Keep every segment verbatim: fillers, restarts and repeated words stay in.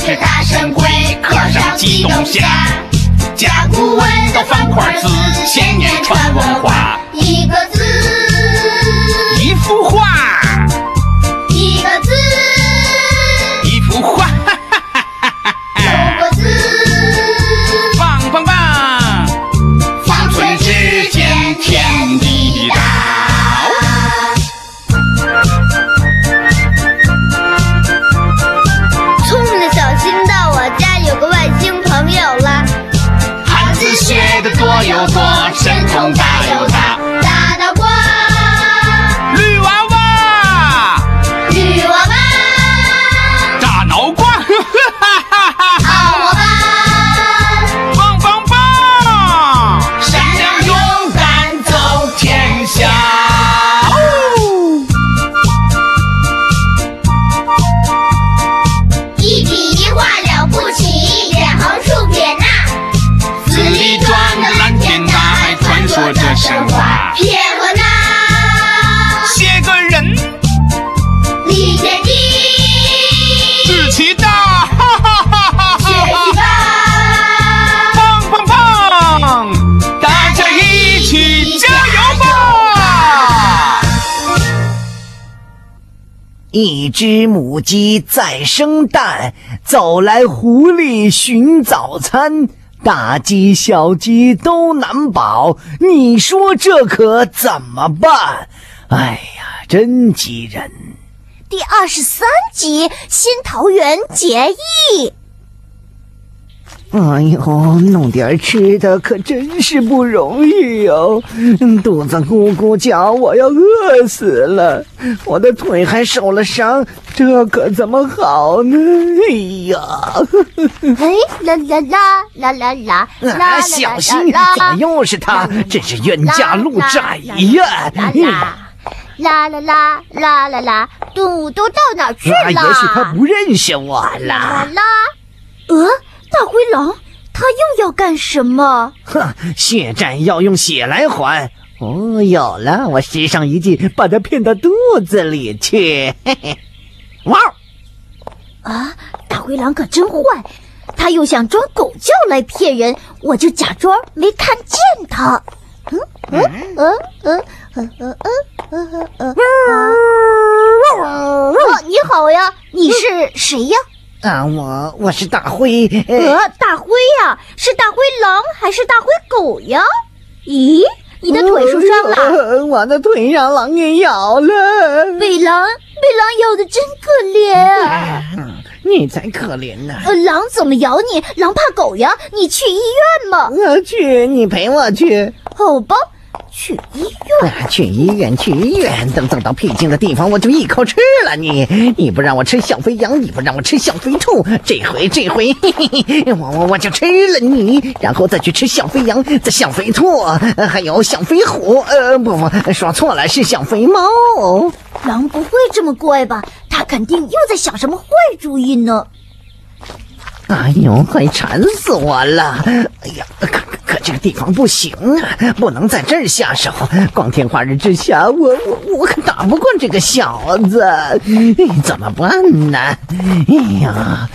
是大神龟，刻上激动虾，甲骨文的方块字，千年传文化。一个字， 一幅画， 一个字， 一幅画， 九个字， 棒棒棒， 方寸之间天地大。 聪明的小新到我家有个外星朋友了， 汉字学的多有多，神通大有大，大脑瓜， 绿娃娃， 绿娃娃， 大脑瓜，哈哈哈哈好伙伴， 棒棒棒， 善良勇敢走天下。一笔一画了不起，远横竖撇捺，字里装的蓝天大海，传说着神话。撇和捺， 写个人， 立天地， 志气大，哈哈哈哈学习吧， 棒棒棒，大家一起加油吧！ 一只母鸡在生蛋，走来狐狸寻早餐。大鸡小鸡都难保，你说这可怎么办？哎呀，真急人！ 第二十三集新桃园结义。 哎呦，弄点吃的可真是不容易哟、哦！肚子咕咕叫，我要饿死了。我的腿还受了伤，这可怎么好呢？哎呀！ 哎，啦啦啦啦啦啦啦啦！ 小心，怎么又是他？真是冤家路窄呀！ 啦啦啦啦啦啦，动物都到哪去了？ 啊，也许他不认识我了。 啦啦，呃。大灰狼，他又要干什么？ 哼，血债要用血来还。哦，有了，我施上一计，把他骗到肚子里去。嘿嘿，哇！ 啊，大灰狼可真坏，他又想装狗叫来骗人，我就假装没看见他。嗯嗯嗯嗯嗯嗯嗯嗯嗯。哦，你好呀，你是谁呀？ 啊，我我是大灰。 呃，大灰呀，是大灰狼还是大灰狗呀？咦，你的腿受伤了？ 呃、我的腿让狼给咬了。 被狼被狼咬的真可怜啊！ 嗯、你才可怜呢、 呃。狼怎么咬你？狼怕狗呀？你去医院吗？ 我去，你陪我去。 好吧。去医院、 啊，去医院，去医院！等走到僻静的地方，我就一口吃了你。你不让我吃小肥羊，你不让我吃小肥兔，这回这回，嘿嘿嘿，我我我就吃了你，然后再去吃小肥羊、再小肥兔，还有小肥虎。呃，不不，说错了，是小肥猫。 狼不会这么怪吧？他肯定又在想什么坏主意呢。 哎呦，快馋死我了！哎呀，可可这个地方不行啊，不能在这儿下手。光天化日之下，我我我可打不过这个小子，哎，怎么办呢？哎呀，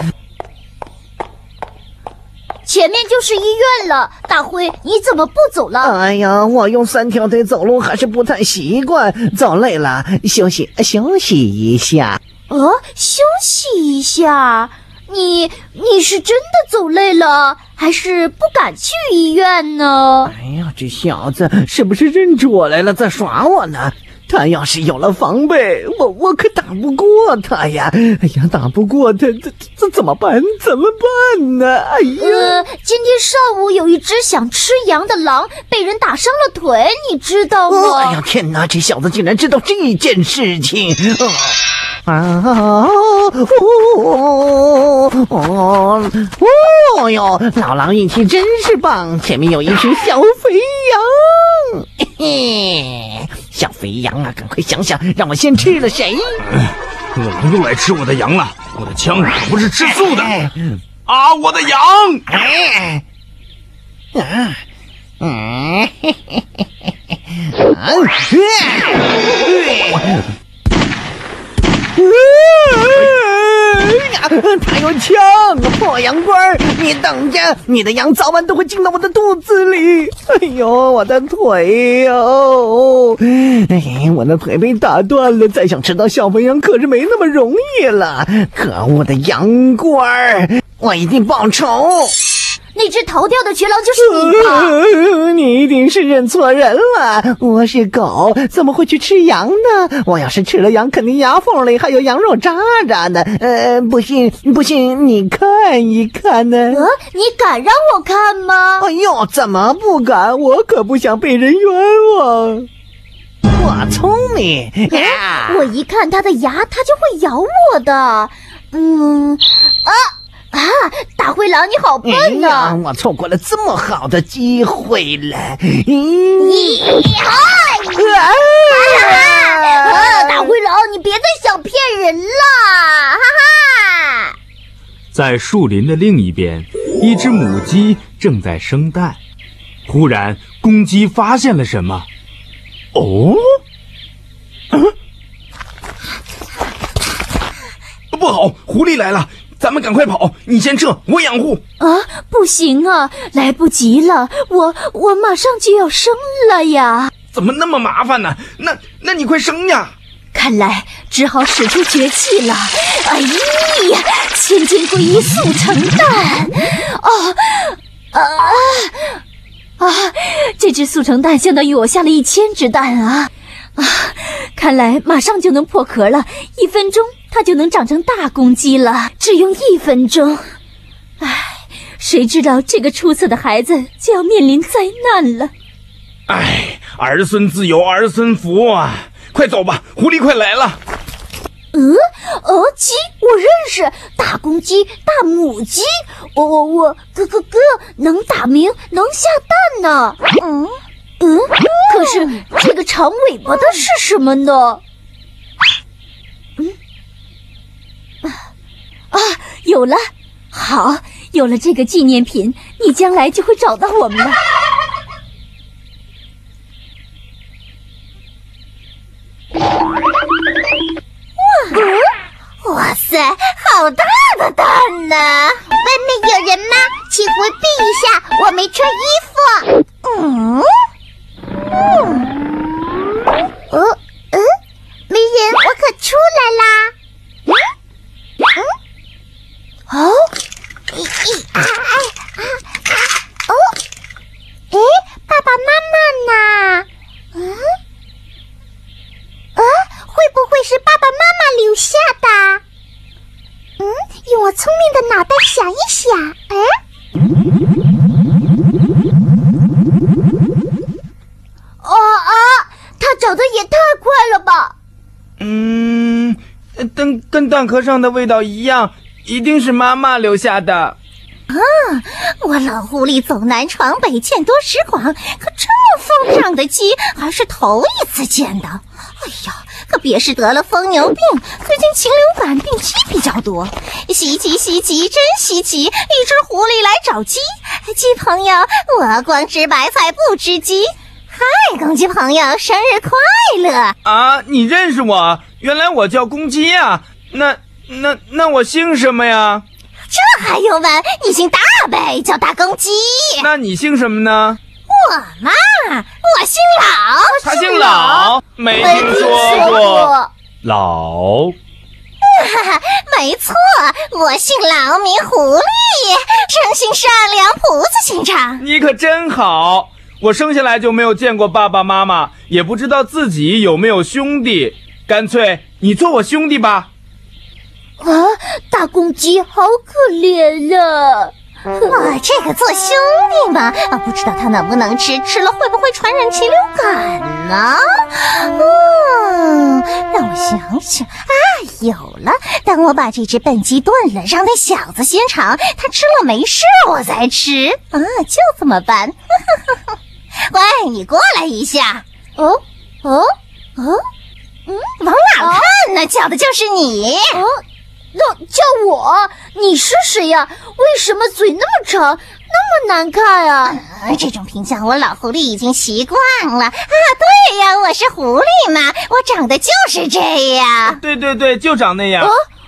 前面就是医院了，大灰，你怎么不走了？ 哎呀，我用三条腿走路还是不太习惯，走累了，休息休息一下。 呃，休息一下。你你是真的走累了，还是不敢去医院呢？ 哎呀，这小子是不是认出我来了，在耍我呢？他要是有了防备，我我可打不过他呀！哎呀，打不过他，这这怎么办？怎么办呢？哎呀， 呃，今天上午有一只想吃羊的狼被人打伤了腿，你知道吗？ 哎呀，天哪！这小子竟然知道这件事情！哦啊哦哦哦哟！老狼运气真是棒，前面有一群小肥羊。嘿嘿，小肥羊啊，赶快想想，让我先吃了谁？ 恶狼又来吃我的羊了！我的枪可不是吃素的。 哎、 啊，我的羊！ 哎，啊，嗯，嘿嘿嘿嘿，啊， 呀，他有枪！破羊倌，你等着，你的羊早晚都会进到我的肚子里。哎呦，我的腿哟！哎，我的腿被打断了，再想吃到小肥羊可是没那么容易了。可恶的羊倌，我一定报仇！ 那只逃掉的瘸狼就是你吧？ 呃、你一定是认错人了，我是狗，怎么会去吃羊呢？我要是吃了羊，肯定牙缝里还有羊肉渣渣呢。呃，不信，不信你看一看呢。 呃，你敢让我看吗？ 哎呦，怎么不敢？我可不想被人冤枉。我聪明， 啊、我一看他的牙，他就会咬我的。嗯，啊。啊，大灰狼，你好笨呐、啊哎！我错过了这么好的机会了。 你嗨！啊，大灰狼，你别再想骗人了！哈哈！ 在树林的另一边，一只母鸡正在生蛋。忽然，公鸡发现了什么？哦，嗯，不好，狐狸来了！咱们赶快跑！你先撤，我养护。 啊，不行啊，来不及了，我我马上就要生了呀！ 怎么那么麻烦呢？那那你快生呀！ 看来只好使出绝技了。哎呀，千金归一速成蛋！哦，啊啊！这只速成蛋相当于我下了一千只蛋啊！啊，看来马上就能破壳了，一分钟它就能长成大公鸡了，只用一分钟。唉，谁知道这个出色的孩子就要面临灾难了。 唉，儿孙自有儿孙福啊！快走吧，狐狸快来了。 嗯，鹅鸡我认识，大公鸡、大母鸡，我我我咯咯咯，能打鸣，能下蛋呢。嗯嗯，可是这个长尾巴的是什么呢？嗯，啊，有了，好，有了这个纪念品，你将来就会找到我们了。哇，哇塞，好大的蛋呢！ 外面有人吗？请回避一下，我没穿衣服。嗯嗯，哦嗯，没人，我可出来啦！嗯嗯，哦，咦咦啊啊啊啊！哦，诶，爸爸妈妈呢？嗯。啊，会不会是爸爸妈妈留下的？嗯，用我聪明的脑袋想一想。嗯， 哦啊，他长得也太快了吧！ 嗯，跟跟蛋壳上的味道一样，一定是妈妈留下的。 啊，我老狐狸走南闯北，见多识广，可这么疯长的鸡还是头一次见到。哎呀，可别是得了疯牛病，最近禽流感病鸡比较多，稀奇稀奇，真稀奇！一只狐狸来找鸡，鸡朋友，我光吃白菜不吃鸡。嗨，公鸡朋友，生日快乐！ 啊，你认识我？原来我叫公鸡啊！那那那我姓什么呀？ 这还用问？你姓大呗，叫大公鸡。 那你姓什么呢？ 我嘛，我姓老。 他姓老，没听说过。老， 哈哈，没错，我姓老，名狐狸，生性善良，菩萨心肠。 你可真好！我生下来就没有见过爸爸妈妈，也不知道自己有没有兄弟，干脆你做我兄弟吧。 啊，大公鸡好可怜呀！ 我这个做兄弟嘛，啊，不知道他能不能吃，吃了会不会传染禽流感呢？嗯，让我想想啊，有了！等我把这只笨鸡炖了，让那小子先尝，他吃了没事，我再吃。啊，就这么办。喂，你过来一下。 哦哦哦， 嗯，往哪看呢？叫的就是你。 哦。那叫我，你是谁呀？为什么嘴那么长，那么难看啊？ 呃、这种评价我老狐狸已经习惯了啊！对呀，我是狐狸嘛，我长得就是这样。 对对对，就长那样。 啊，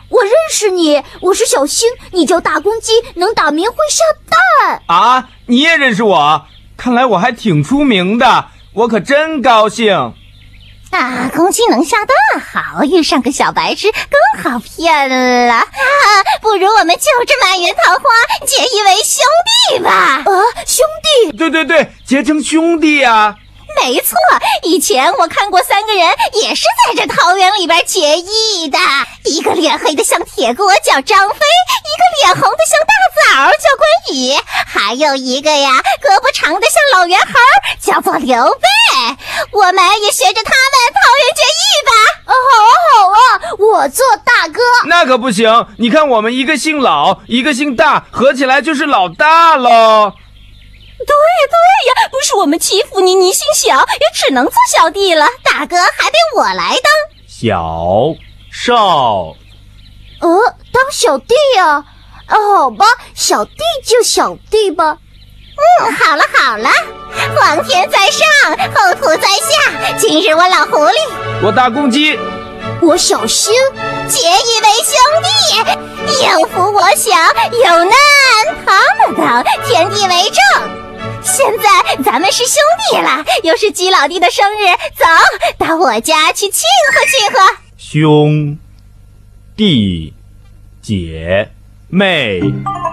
我认识你，我是小新，你叫大公鸡，能打鸣会下蛋。 啊，你也认识我？看来我还挺出名的，我可真高兴。 大公鸡能下蛋好，遇上个小白痴更好骗了。啊，不如我们就着满园桃花结一为兄弟吧。 啊，兄弟？ 对对对，结成兄弟啊。 没错，以前我看过三个人也是在这桃园里边结义的，一个脸黑的像铁锅叫张飞，一个脸红的像大枣叫关羽，还有一个呀胳膊长的像老猿猴叫做刘备。我们也学着他们桃园结义吧。 啊，好啊好啊，我做大哥。 那可不行，你看我们一个姓老，一个姓大，合起来就是老大喽。 对对呀，不是我们欺负你，你姓小，也只能做小弟了。大哥还得我来当小少。 呃，当小弟呀？啊，好吧，小弟就小弟吧。 嗯，好了好了，皇天在上，后土在下。今日我老狐狸， 我大公鸡， 我小新， 结义为兄弟，有福我享，有难他们当，天地为证。现在咱们是兄弟了，又是鸡老弟的生日，走到我家去庆贺庆贺。 兄弟姐妹，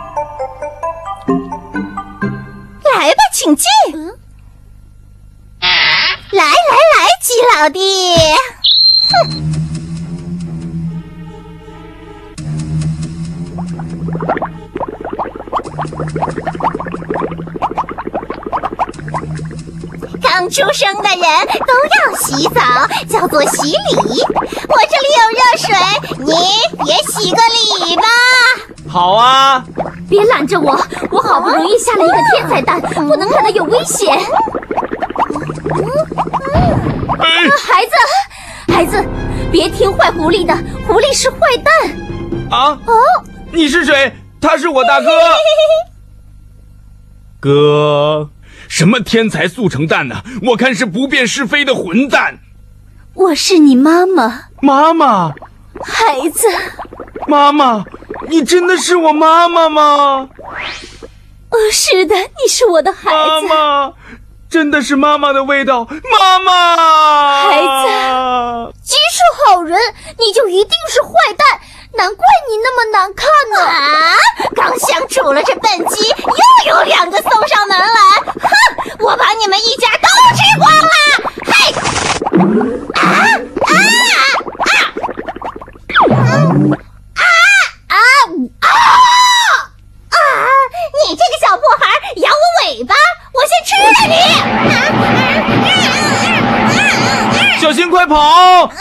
来吧，请进。嗯、来来来，鸡老弟。哼。刚出生的人都要洗澡，叫做洗礼。我这里有热水，你也洗个礼吧。 好啊。 别拦着我，我好不容易下了一个天才蛋，不能让它有危险。啊，孩子，孩子，别听坏狐狸的，狐狸是坏蛋。 啊？ 哦， 你是谁？他是我大哥。哥。什么天才速成蛋呢？我看是不辨是非的混蛋。 我是你妈妈。 妈妈， 孩子。 妈妈，你真的是我妈妈吗？ 哦，是的，你是我的孩子。 妈妈，真的是妈妈的味道。妈妈， 孩子，既是好人，你就一定是坏蛋。难怪你那么难看呢！ 啊，刚相处了这笨鸡，又有两个送上门来。哼，我把你们一家都吃光了！嘿，啊啊啊！嗯啊啊啊啊！你这个小破孩，咬我尾巴，我先吃了你！ 小心，快跑！ 啊！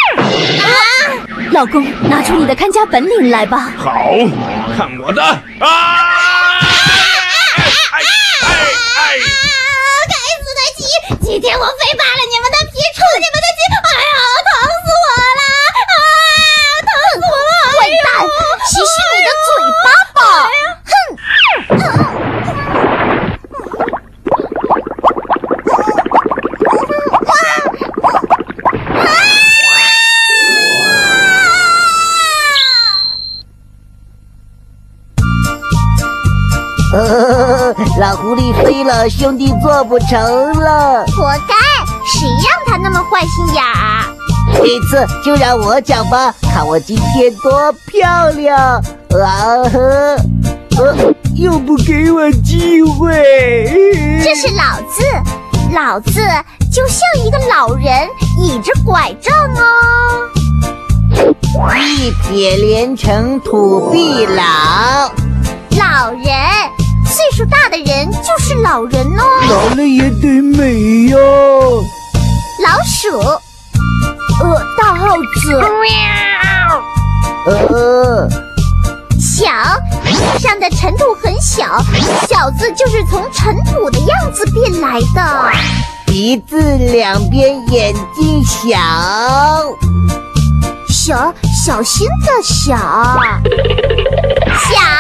老公，拿出你的看家本领来吧。 好，看我的！啊！哎哎哎！ 该死的鸡！今天我非扒了你们的皮，抽你们的筋！哎呀，疼死我了！啊，疼死我了！ 坏蛋，洗洗你的嘴巴吧！ 哼！ 呃，老狐狸飞了，兄弟做不成了。 活该，谁让他那么坏心眼儿？ 这次就让我讲吧，看我今天多漂亮！啊呵，呃，又不给我机会。 这是老字，老字就像一个老人倚着拐杖哦。 一撇连成土地老。 老人，岁数大的人就是老人哦。 老了也得美呀。 老鼠， 呃，大耗子， 呃， 小，地上的尘土很小，小字就是从尘土的样子变来的。 鼻子两边眼睛小， 小小心的小， 小。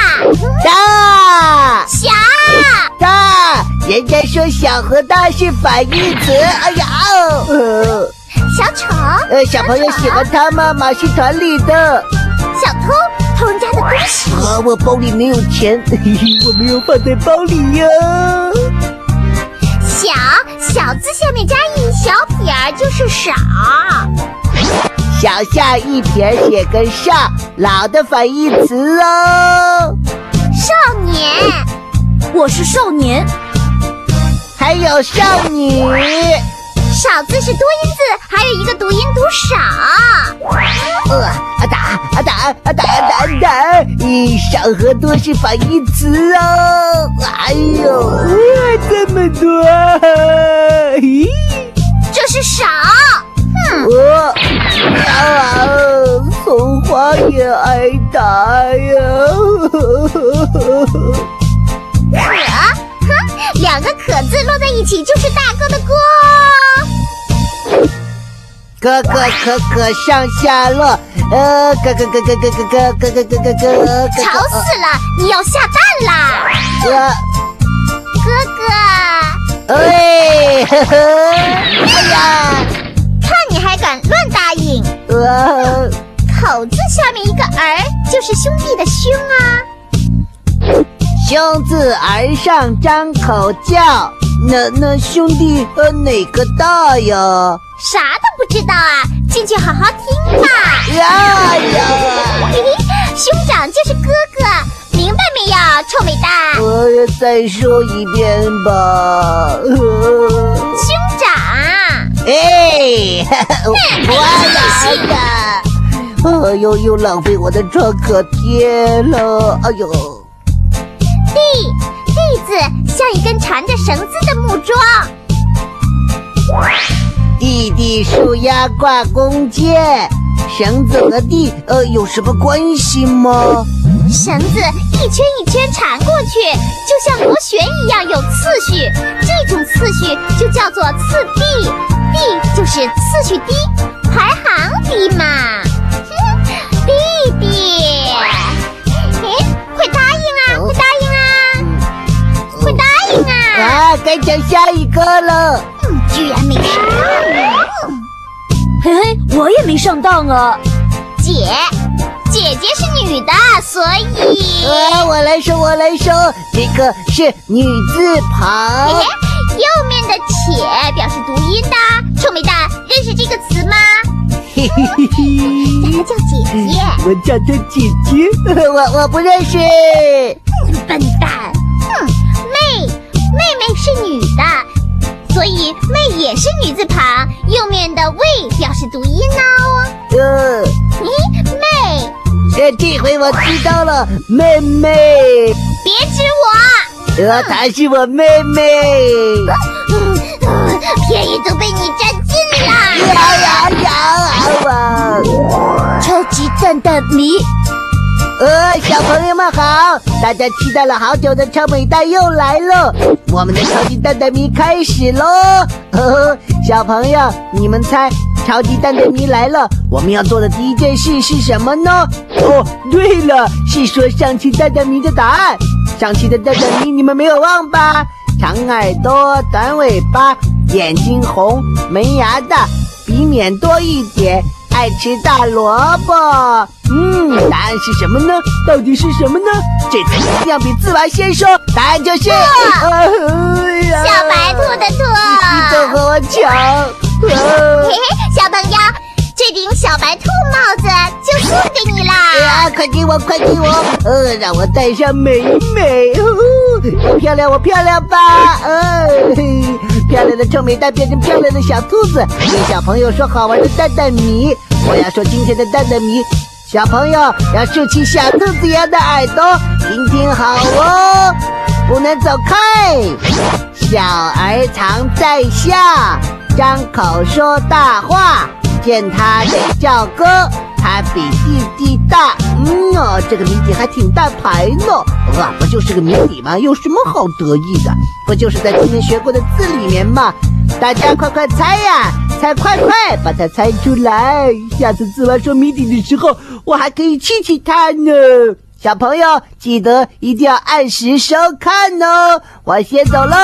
大小大，人家说小和大是反义词。哎呀，呃， 小丑， 呃，小朋友喜欢他吗？马戏团里的。 小偷，偷人家的东西。 啊，我包里没有钱，嘿嘿，我没有放在包里呀。 小小字下面加一小撇儿就是少。 小下一撇写个少，老的反义词哦。 少年，我是少年。 还有少女。 少字是多音字，还有一个读音读少。 呃，啊打啊打啊打打打，一少和多是反义词哦。哎呦，这么多，咦， 这是少。哼， 我啊，葱花也挨打呀。 可，哼，两个可字落在一起就是大哥的锅。 哥哥可可上下落，呃，哥哥哥哥哥哥哥哥哥哥哥哥， 吵死了！你要下蛋啦，哥哥！ 哎，呵呵，哎呀， 看你还敢乱答应！ 呃， 口字下面一个儿，就是兄弟的兄啊。 兄字儿上张口叫，那那兄弟呃哪个大呀？ 啥都不知道啊，进去好好听吧。 呀呀， 嘿嘿，兄长就是哥哥，明白没有，臭美蛋？ 我再说一遍吧。呃、 兄长， 哎，我来呀！哎呦，又浪费我的创可贴了。哎呦， 地地字像一根缠着绳子的木桩。 弟弟树丫挂弓箭，绳子和地呃有什么关系吗？ 绳子一圈一圈缠过去，就像螺旋一样有次序，这种次序就叫做次第，第就是次序低，排行低嘛。哼，弟弟，哎，快答应啊，快答应啊，快答应啊！ 啊，该讲下一个了。 嗯，居然没上当。 嘿嘿，我也没上当啊。 姐，姐姐是女的，所以…… 啊，我来说，我来说，这个是女字旁。 嘿嘿，右面的且表示读音的。臭美蛋，认识这个词吗？ 嘿嘿嘿嘿， 她叫姐姐。 我叫她姐姐，我我不认识。 笨蛋，哼，妹，妹妹是女的，所以妹也是女字旁，右面的未表示读音哦。 呃， 咦，妹， 这这回我知道了，妹妹。 别指我。 呃，她是我妹妹。 嗯嗯，便宜都被你占尽了。 呀呀呀！啊！ 超级蛋蛋迷。 呃，小朋友们好，大家期待了好久的超美蛋又来了，我们的超级蛋蛋迷开始喽！呵呵，小朋友，你们猜超级蛋蛋迷来了，我们要做的第一件事是什么呢？哦，对了，是说上期蛋蛋迷的答案。上期的蛋蛋迷你们没有忘吧？长耳朵，短尾巴，眼睛红，门牙大，鼻免多一点，爱吃大萝卜。嗯，答案是什么呢？到底是什么呢？这次一定要比字娃先说，答案就是、呃、 小白兔的兔。 你都和我抢、呃、 嘿嘿，小朋友，这顶小白兔帽子就送给你啦！ 啊，快给我，快给我！呃，让我戴上美美，呵呵，我漂亮，我漂亮吧？呃，嘿，漂亮的臭美蛋变成漂亮的小兔子，给小朋友说好玩的蛋蛋谜。我要说今天的蛋蛋谜，小朋友要竖起小兔子一样的耳朵，听听好哦，不能走开。小儿藏在下，张口说大话，见他得叫哥，他比弟弟大。嗯哦，这个谜底还挺大牌呢。啊，不就是个谜底吗？有什么好得意的？不就是在今天学过的字里面吗？大家快快猜呀！猜快快把它猜出来！下次字娃说谜底的时候，我还可以气气他呢。小朋友记得一定要按时收看哦。我先走喽。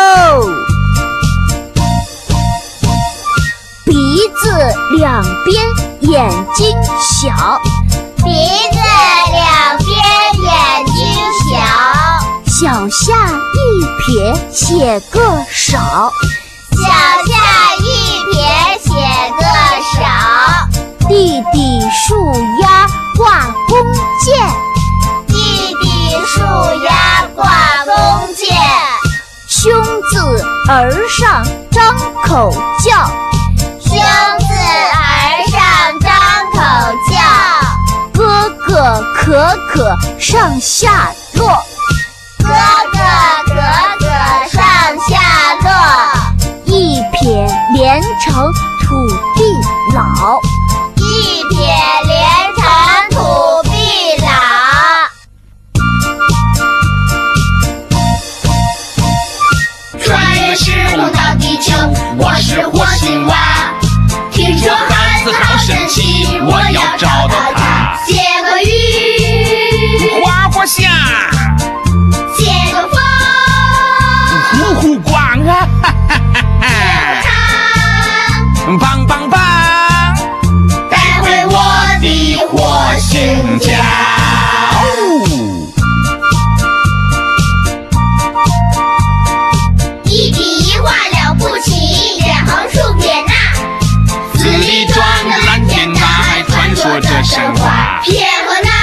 鼻子两边，眼睛小， 鼻子两边眼睛小， 小夏一撇写个少， 小夏一撇写个少， 弟弟树丫挂弓箭， 弟弟树丫挂弓箭， 兄字儿上张口叫， 兄字儿上张口叫， 哥哥可可上下落， 哥哥可可上下落， 一撇连成土地老， 一撇连成土地老。穿越时空到地球，我是火星娃。听说孩子好神奇，我要找到他。写个雨， 刮刮下， 写个风， 呼呼光啊，哈哈哈哈！棒棒棒， 带回我的火星家。一笔一画了不起，两行竖撇捺， 字里装的蓝天大海，传说着神话。 撇和捺